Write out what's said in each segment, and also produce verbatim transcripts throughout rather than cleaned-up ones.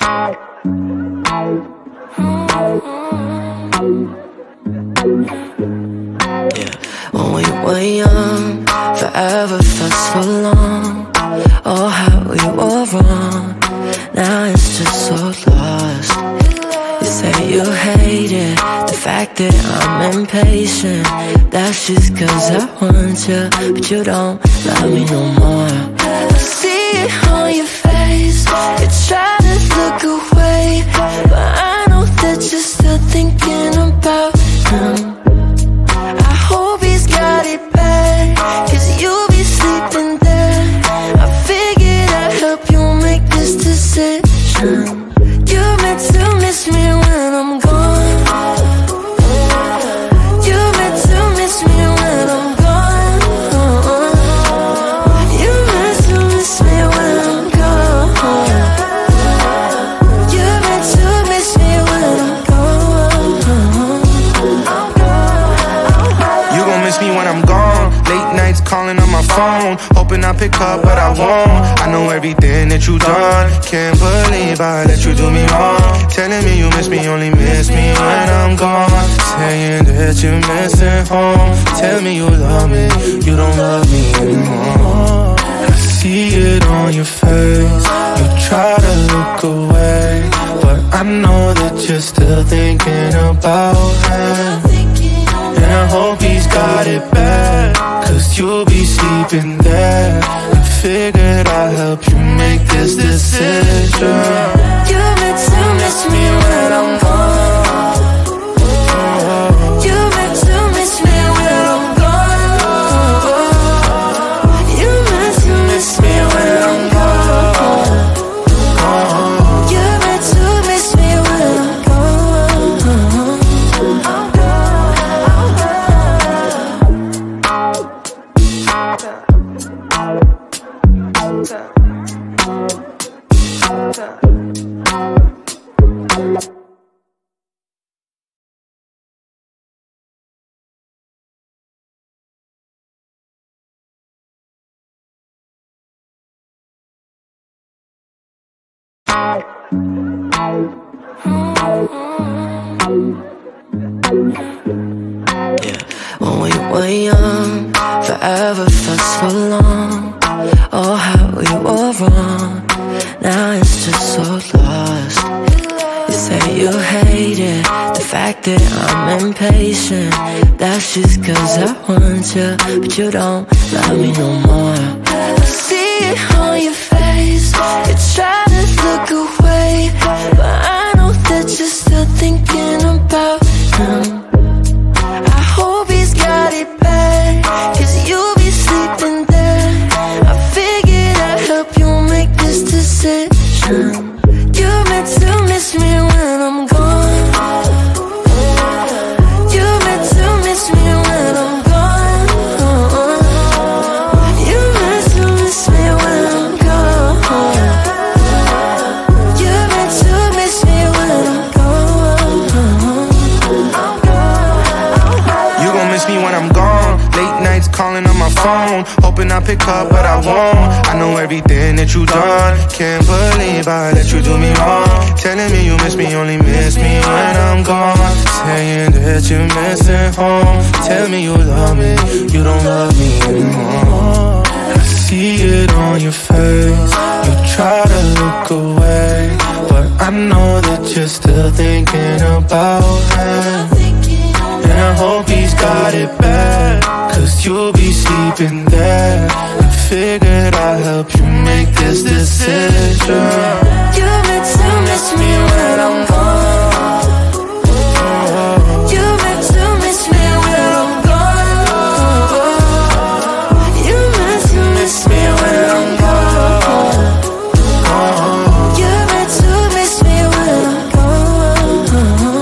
When we were young, forever felt so long. Oh, how we were wrong. Now it's just so lost. You say you hate it, the fact that I'm impatient. That's just cause I want you, but you don't love me no more. I see it on your face, you try to look away, but I know that you're still thinking about him. I hope he's got it bad, cause you'll be sleeping there. I figured I'd help you make this decision. You're meant to miss me when I'm gone. You're meant to miss me when I'm gone. You're meant to miss me when I'm gone. You're meant to miss me when I'm gone. You gon' miss me when I'm gone. Late nights calling on my phone, hoping I pick up, but I won't. I know everything that you done, can't believe I let you do me wrong. Telling me you miss me, only miss me when I'm gone. Saying that you're missing home. Tell me you love me, you don't love me anymore. I see it on your face, you try to look away, but I know that you're still thinking about him. And I hope he's got it bad, cause you'll be sleeping there. I figured I'd help you make this decision. You're meant to miss me when I'm gone. You're meant to miss me when I'm gone. You're meant to miss me when I'm gone. You're meant to miss me when I'm gone. When we were young, forever felt so long. Oh, how we were wrong. Now it's just so lost. You say you hate it, the fact that I'm impatient. That's just cause I want you, but you don't love me no more. I see it on your face, you try to look away, but I know that you're still thinking about him. I hope he's got it bad, cause you'll be sleeping there. I figured I'd help you make this decision. You're meant to miss me when I'm gone. You're meant to miss me when I'm gone. You're meant to miss me when I'm gone. You're meant to miss me when I'm gone. You gon' miss me when I'm gone. Late nights calling on my phone, hoping I pick up, but I won't. I know everything that you done, can't believe I let you do me wrong. Telling me you miss me, only miss me when I'm gone. Saying that you're missing home. Tell me you love me, you don't love me anymore. I see it on your face, you try to look away, but I know that you're still thinking about him. And I hope he's got it bad, cause you'll be sleeping there. I figured I'd help you make this decision. You're meant to miss me when I'm gone. You're meant to miss me when I'm gone. You're meant to miss me when I'm gone. You're meant to miss me when I'm gone.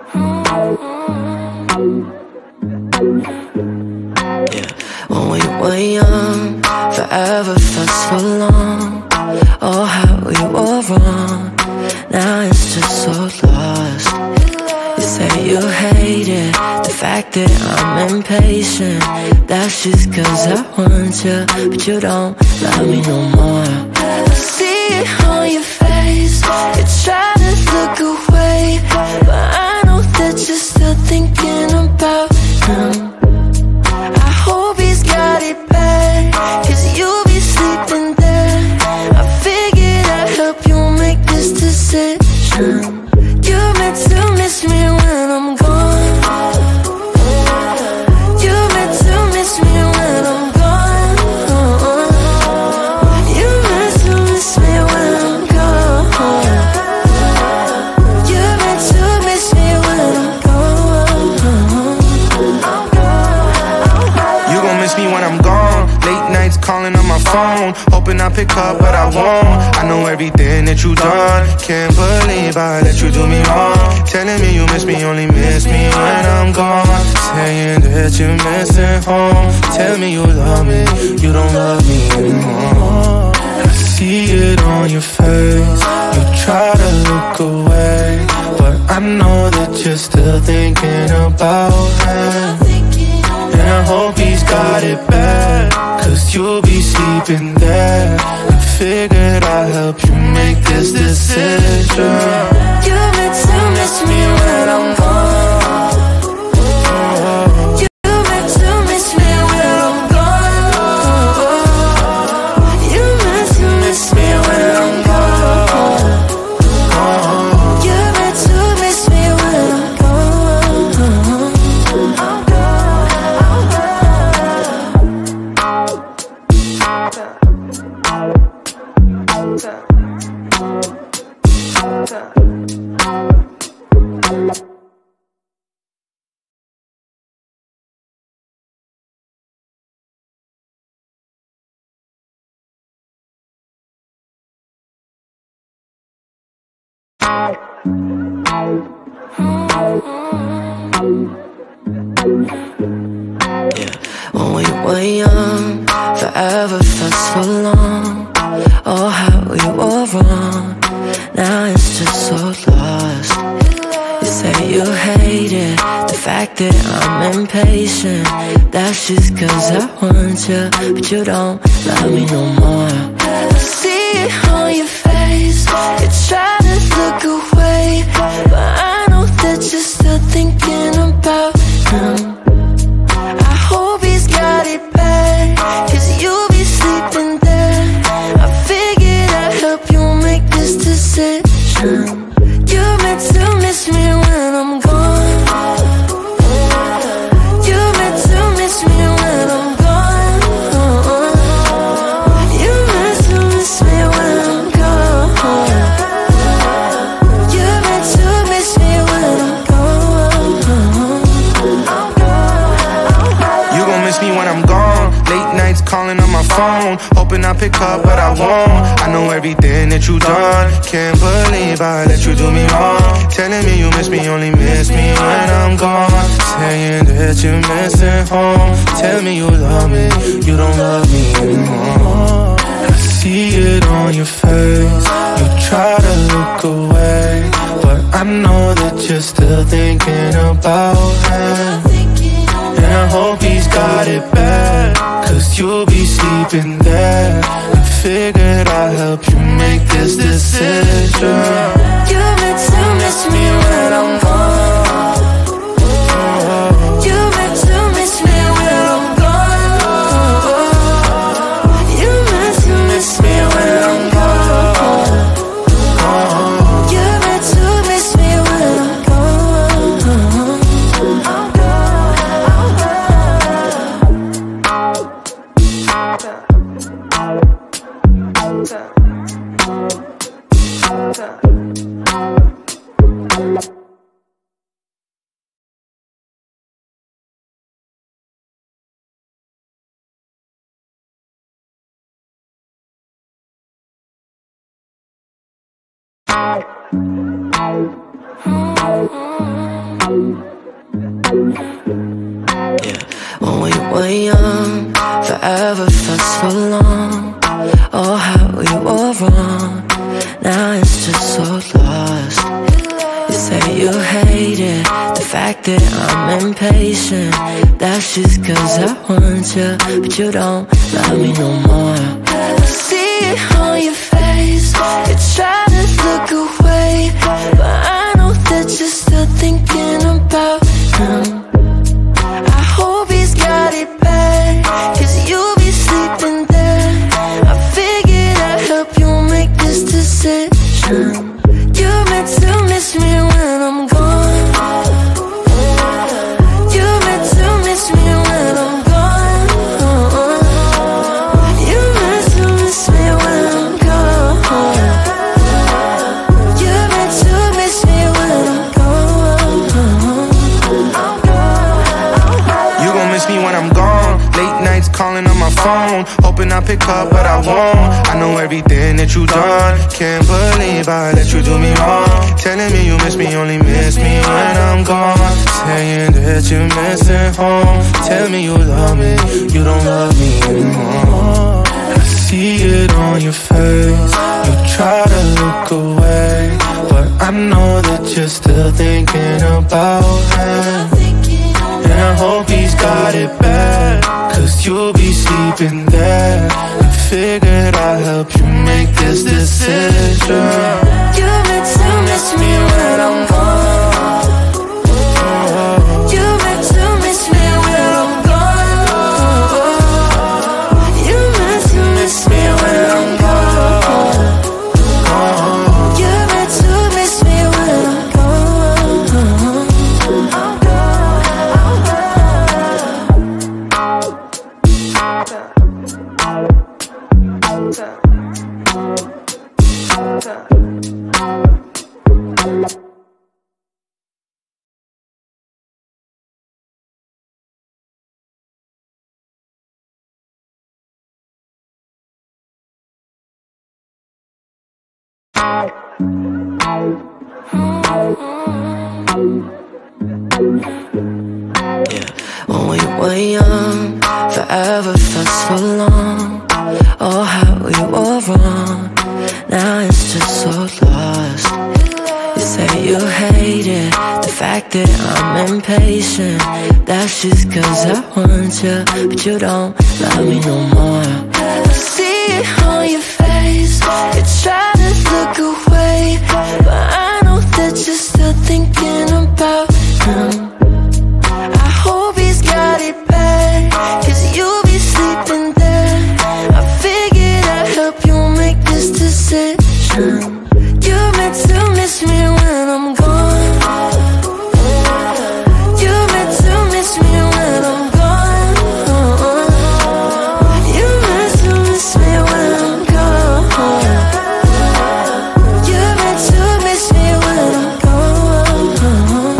Yeah, when we were young, forever felt so long. Oh, how we were wrong. Now it's just so lost. You say you hate it, the fact that I'm impatient. That's just cause I want you, but you don't love me no more. I see it on your face, you try to look away, but I know that you're still thinking about him. I hope he's got it bad, cause you'll be sleeping there. I figured I'd help you make this decision. You're meant to miss me when I'm gone. You're meant to miss me when I'm gone. You're meant to miss me when I'm gone. You're meant to miss me when I'm gone. You gon' miss me when I'm gone. Late nights calling on my phone, hoping I pick up, but I won't. I know everything that you done. Can't believe I let you do me wrong. Telling me you miss me, only miss me when I'm gone. Saying that you're missing home. Tell me you love me, you don't love me anymore. I see it on your face, you try to look away, but I know that you're still thinking about him. And I hope he's got it bad, cause you'll be sleeping there. I figured I'd help you make this decision. You're meant to miss me when I'm gone. You're meant to miss me when I'm gone. You're meant to miss me when I'm gone. You're meant to miss me when I'm gone. I'm Yeah, when we were young, forever felt so long. Oh, how we were wrong. Now it's just so lost. You say you hate it, the fact that I'm impatient. That's just cause I want you, but you don't love me no more. I see it on your face, you try to look away, but I know that you're still thinking about him. I hope he's got it bad, cause you'll be sleeping there. I figured I'd help you make this decision. You're meant to miss me when I'm gone. You're meant to miss me when I'm gone. You're meant to miss me when I'm gone. You're meant to miss me when I'm gone. You gon' miss me when I'm gone. Late nights calling on my phone, hoping I pick up, but I won't. I know everything that you done. Can't believe I let you do me wrong. Telling me you miss me, only miss me when I'm gone. Saying that you're missing home. Tell me you love me, you don't love me anymore. I see it on your face, you try to look away, but I know that you're still thinking about him. And I hope he's got it bad, cause you'll be sleeping there. I figured I'd help you make this decision. You're meant to miss me when I'm gone. You're meant to miss me when I'm gone. You're meant to miss me when I'm gone. You're meant to miss me when I'm gone. I'm gone. hate it, the fact that I'm impatient. That's just cause I want you, but you don't love me no more. I see it on your face, you try to look away, but I know that you're still thinking about him. I hope he's got it bad, cause you'll be sleeping there. I figured I'd help you make this decision. You're meant to miss me when I'm gone. You're meant to miss me when I'm gone. You're meant to miss me when I'm gone. You're meant to miss me when I'm gone. You gon' miss me when I'm gone. Late nights calling on my phone, hoping I pick up, but I won't. I know everything that you done, can't believe I let you do me wrong. Telling me you miss me, only miss me when I'm gone. Saying that you're missing home. Tell me you love me, you don't love me anymore. I see it on your face, you try to look away, but I know that you're still thinking about him. And I hope he's got it bad, cause you'll be sleeping there. I figured I'd help you make this decision. You're meant to miss me when I'm gone. You're meant to miss me when I'm gone. You're meant to miss me when I'm gone. You're meant to miss me when I'm gone. I'm Yeah, when we were young, forever felt so long. Oh, how we were wrong, now it's just so lost. You say you hate it, the fact that I'm impatient. That's just cause I want you, but you don't love me no more. I see it on your face, you try to look away, but I know that you're still thinking about him. I hope he's got it bad, cause you'll be sleeping there. I figured I'd help you make this decision. You're meant to miss me when I'm gone. You're meant to miss me when I'm gone. You're meant to miss me when I'm gone. You're meant to miss me when I'm gone.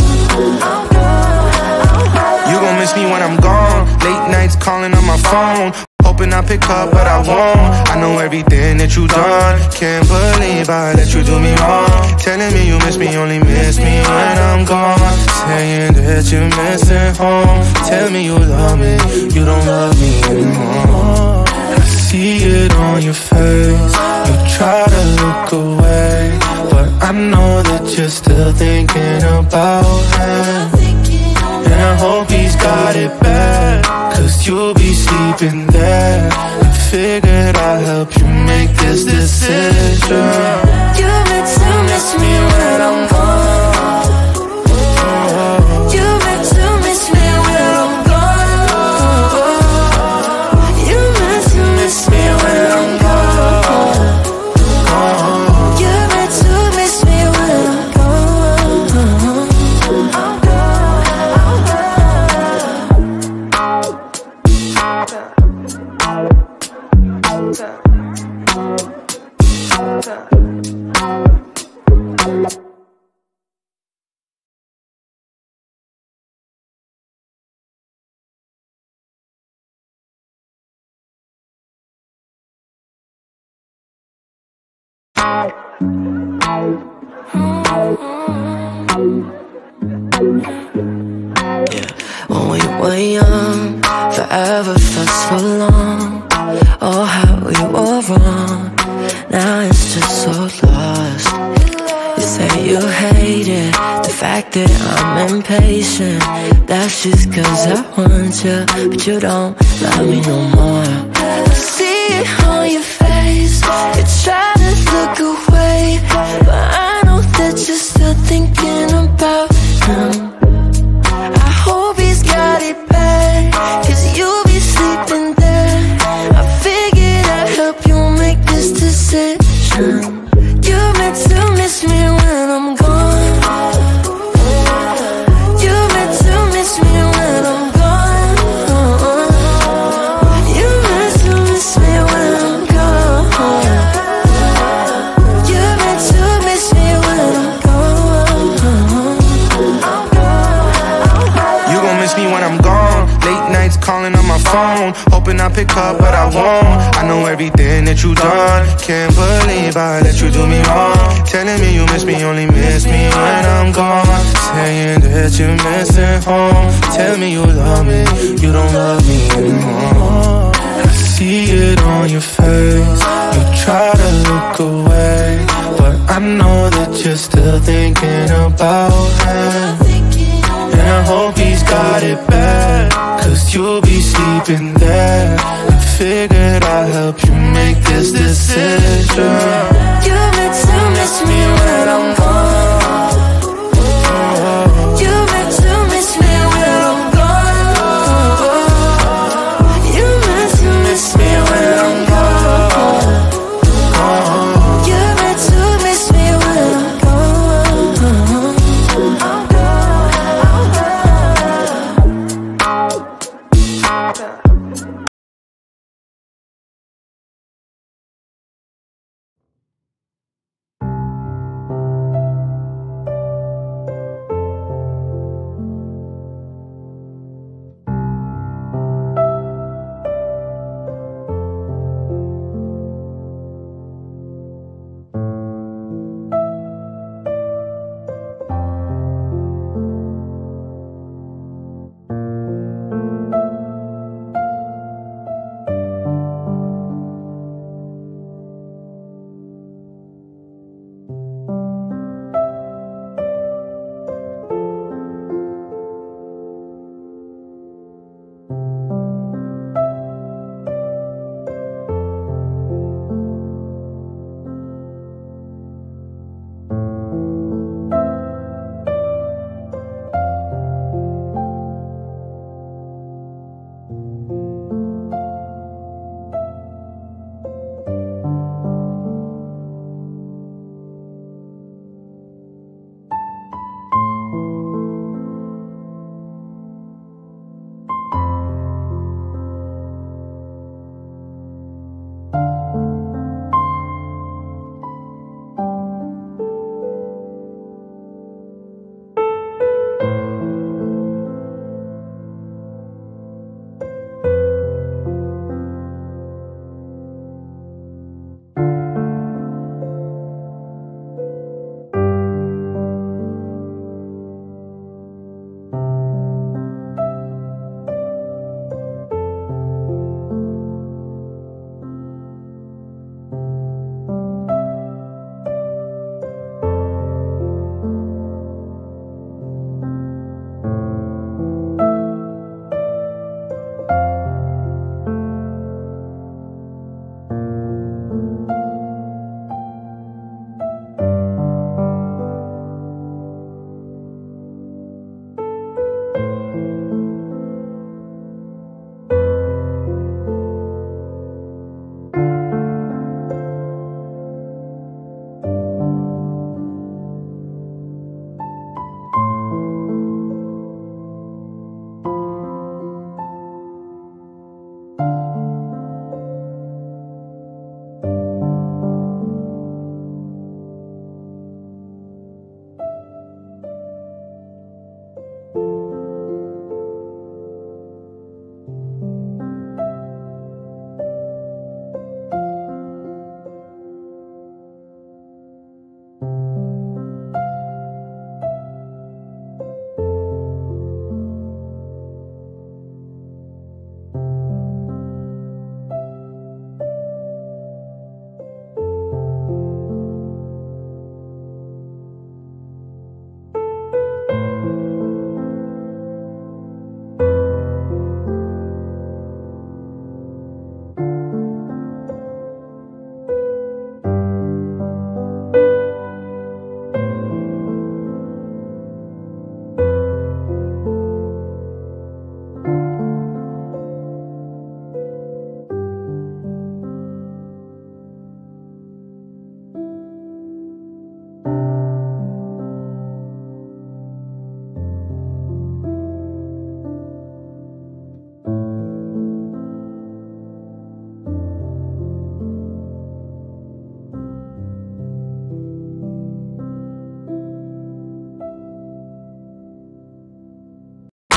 You gon' miss me when I'm gone. Late nights calling on my phone, hoping I pick up, but I won't. I know everything that you done, can't believe I let you do me wrong. Telling me you miss me, only miss me when I'm gone. Saying that you're missing home. Tell me you love me, you don't love me anymore. I see it on your face, you try to look away, but I know that you're still thinking about him. And I hope he's got it bad, cause you'll be sleeping there. I figured I'd help you make this decision. You're meant to miss me when I'm gone. You're meant to miss me when I'm gone. You're meant to miss me when I'm gone. You're meant to miss me when I'm gone. I'm Yeah, when we were young, forever felt so long. Oh, how we were wrong, now it's just so lost. You say you hate it, the fact fact that I'm impatient, that's just cause I want you, but you don't love me no more. I see it on your face, you try to look away, but I know that you're still thinking about him. I hope he's got it bad, cause you'll be sleeping there. I figured I'd help you make this decision. You're meant to miss me when I'm gone. You're meant to miss me when I'm gone. You're meant to miss me when I'm gone. You're meant to miss me when I'm gone. You gon' miss me when I'm gone. Late nights calling on my phone, hoping I pick up, but I won't. I know everything that you done, can't believe I let you do me wrong. Telling me you miss me, only miss me when I'm gone. Saying that you're missing home. Tell me you love me, you don't love me anymore. I see it on your face, you try to look away, but I know that you're still thinking about him. And I hope he's got it bad, cause you'll be sleeping there. I figured I'd help you make this decision. You're meant to miss me when I'm gone. You're meant to miss me when I'm gone. You're meant to miss me when I'm gone. You're meant to miss me when I'm gone.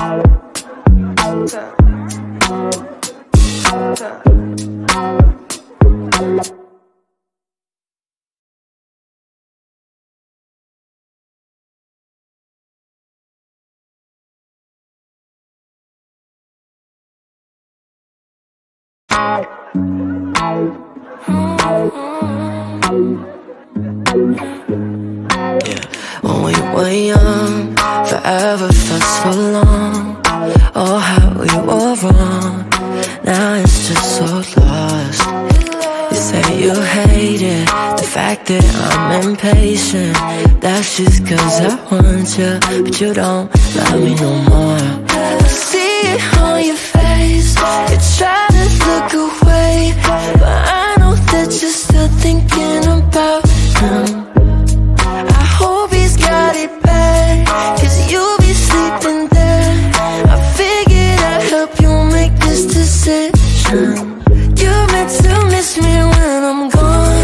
When we were young, forever felt so long. Oh, how we were wrong. Now it's just so lost. You say you hate it, the fact that I'm impatient. That's just cause I want you, but you don't love me no more. I see it on your face, you try to look away, but I know that you're still thinking about him. I hope he's got it bad, cause you'll be sleeping there. I figured I'd help you make this decision. You're meant to miss me when I'm gone.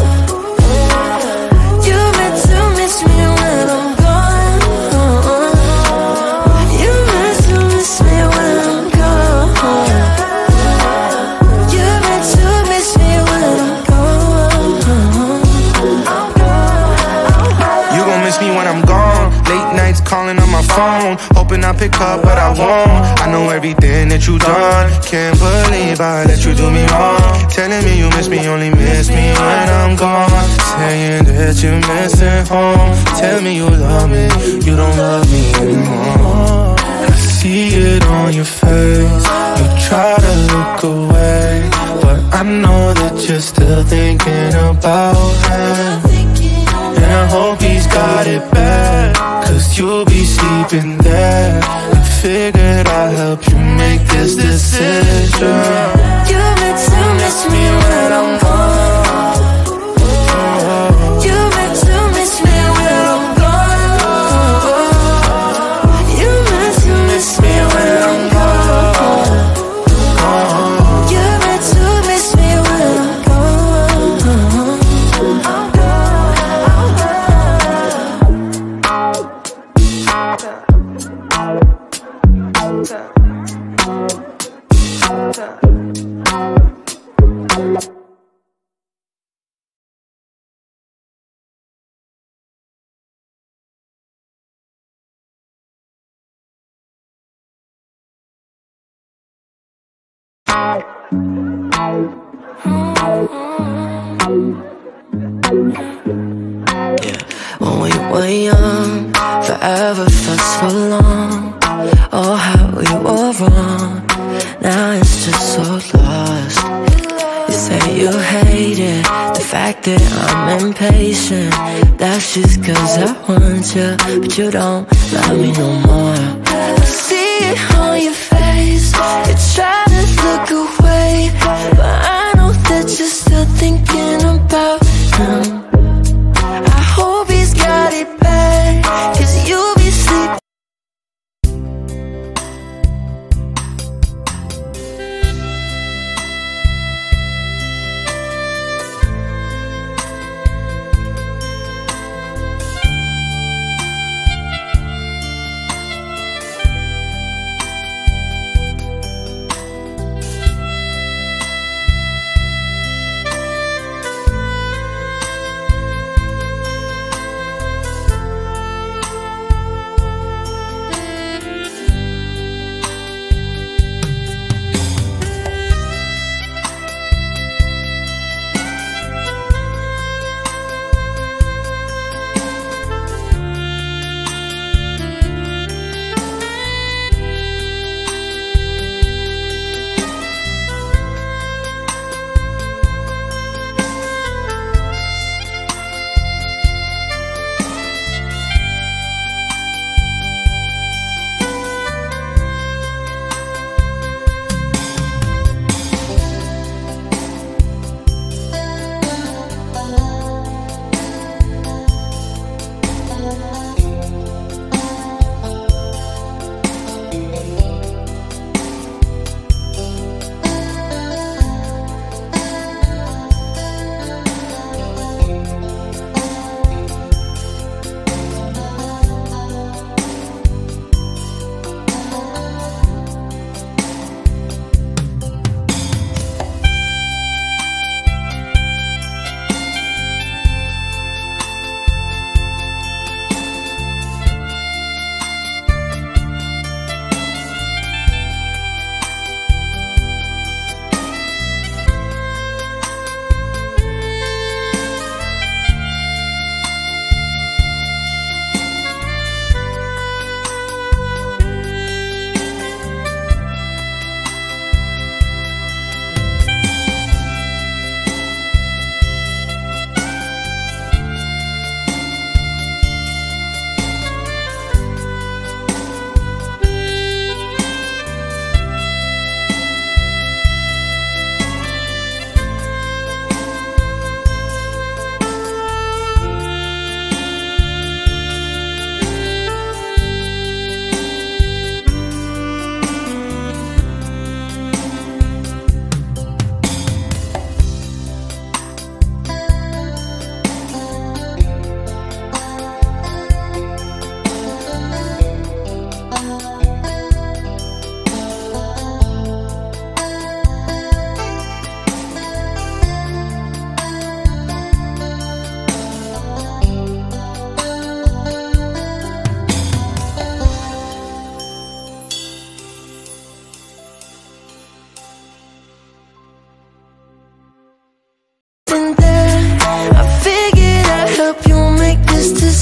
You're meant to miss me when I'm gone. You're meant to miss me when I'm gone. You're meant to miss me when I'm gone. You gon' miss me when I'm gone. Late nights calling on my phone, hoping I pick up, but I won't. I know everything that you done. Can't believe I let you do me wrong. Telling me you miss me, only miss me when I'm gone. Saying that you're missing home. Tell me you love me, you don't love me anymore. I see it on your face, you try to look away, but I know that you're still thinking about him. And I hope he's got it bad, cause you'll be sleeping there. I figured I'd help you make this decision. You're meant to miss me when I'm gone. You're meant to miss me when I'm gone. You're meant to miss me when I'm gone. You're meant to miss me when I'm gone. I'm When we were young, forever felt so long. Oh, how we were wrong. Now it's just so lost. You say you hate it, the fact that I'm impatient. That's just cause I want you, but you don't love me no more. I see it on your face, you try to look away, but I know that you're still thinking about him. I hope he's got it bad, cause you'll be sleeping.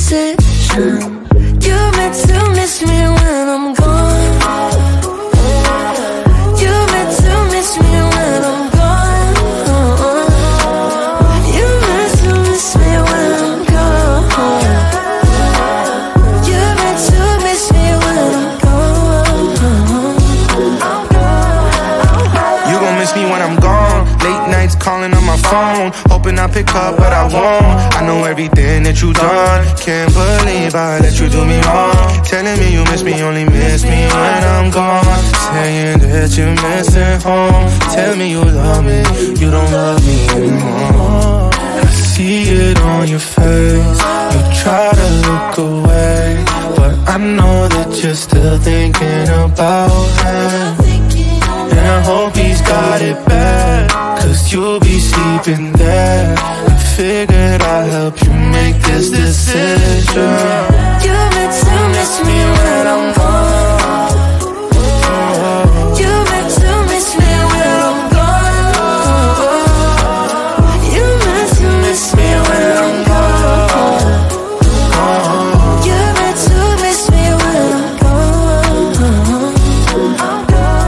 decision. You're meant to miss me when I'm gone. You're meant to miss me when I'm gone. You're meant to miss me when I'm gone. You're meant to miss me when I'm gone. You gon' miss me when I'm gone. Late nights calling on my phone, hoping I pick up, but I won't. I know everything that you done. Can't believe I let you do me wrong. Telling me you miss me, only miss me when I'm gone. Saying that you're missing home. Tell me you love me, you don't love me anymore. I see it on your face. You try to look away, but I know that you're still thinking about him. And I hope he's got it bad, cause you'll be sleeping there. I figured I'd help you make this decision. You're meant to miss me when I'm gone. You're meant to miss me when I'm gone. You're meant to miss me when I'm gone. You're meant to miss me when I'm gone. I'm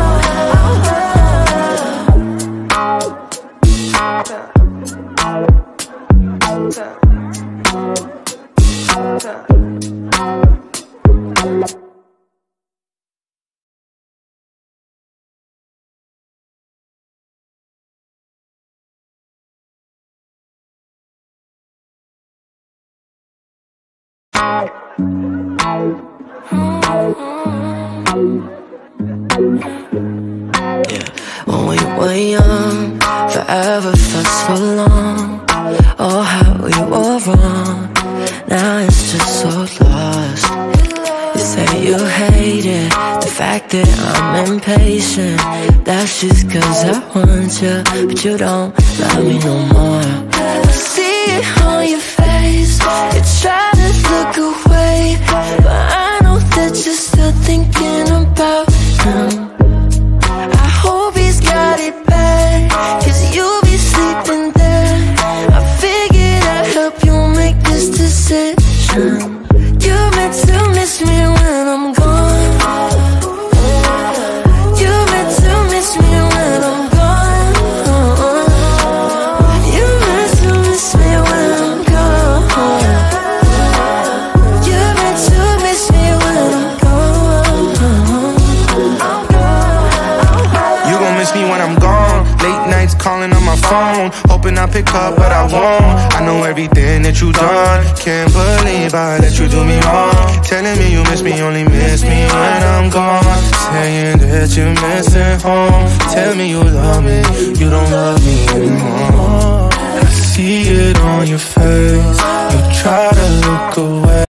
Yeah. When we were young, forever felt so long. Oh, how we were wrong. Now it's just so lost. You say you hate it, the fact that I'm impatient. That's just cause I want you, but you don't love me no more. I see it on your face. You try to look away, but I know that you're still thinking about him. I hope he's got it bad, cause you'll be sleeping there. I figured I'd help you make this decision. You're meant to miss me when I'm gone. You're meant to miss me when I'm gone. You're meant to miss me when I'm gone. You're meant to miss me when I'm gone. You gon' miss me when I'm gone. Late nights calling on my phone, hoping I pick up, but I won't. I know everything that you done. Can't believe I let you do me wrong. Telling me you miss me, only miss me when I'm gone. Saying that you're missing home. Tell me you love me, you don't love me anymore. I see it on your face. You try to look away.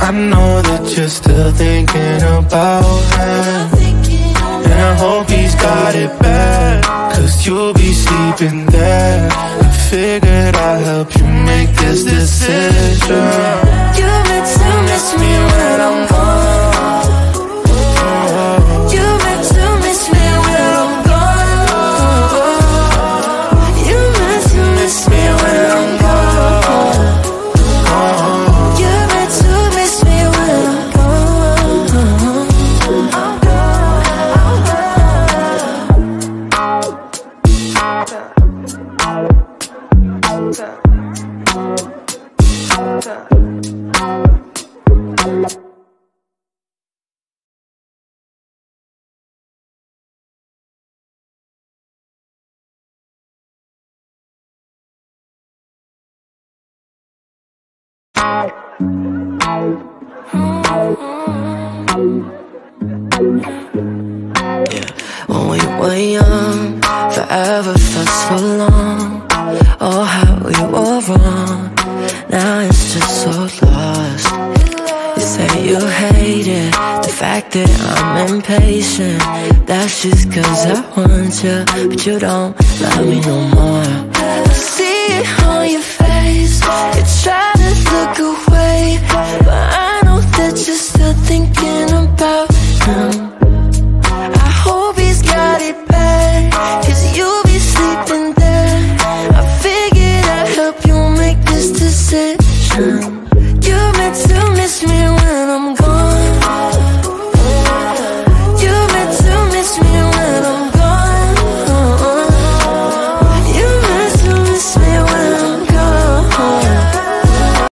I know that you're still thinking about him, and I hope he's got it bad, cause you'll be sleeping there. I figured I'd help you make this decision. You meant to miss me when I'm gone. You meant to miss me when I'm gone. You meant to miss me when I'm gone. You meant to miss me when I'm gone. I'm gone. When we were young, forever felt so long. Oh, how we were wrong. Now it's just so lost. You say you hate it, the fact that I'm impatient. That's just cause I want you, but you don't love me no more. I see it on your face, you try to look away, but I